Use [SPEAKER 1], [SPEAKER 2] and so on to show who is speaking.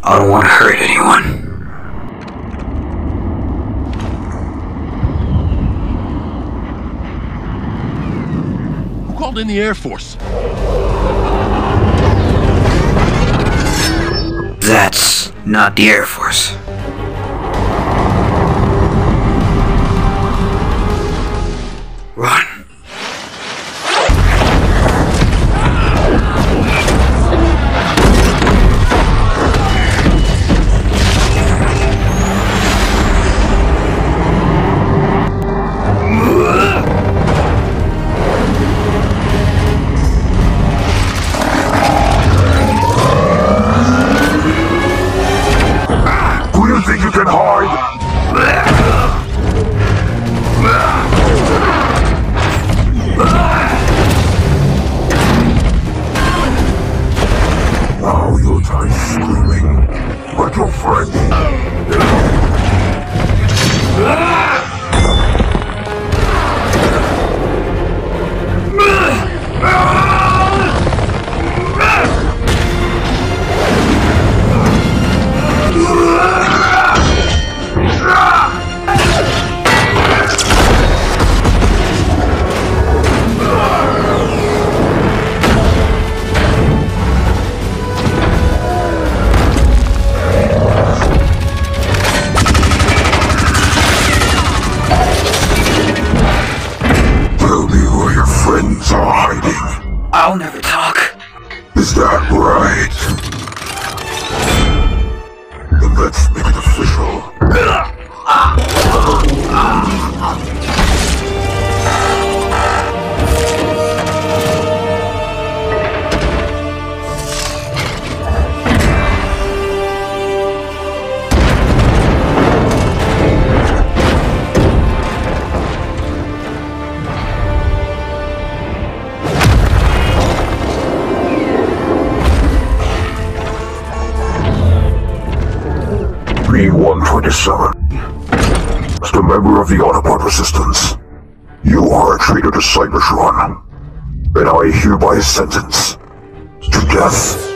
[SPEAKER 1] I don't want to hurt anyone.
[SPEAKER 2] Who called in the Air Force?
[SPEAKER 1] That's not the Air Force. Run.
[SPEAKER 3] Who do you think you can hide? Now you'll die screaming, but your friend... are hiding.
[SPEAKER 1] I'll never talk.
[SPEAKER 3] Is that right? Then let's make it official. B-127. As a member of the Autobot Resistance, you are a traitor to Cybertron, and I hereby sentence to death.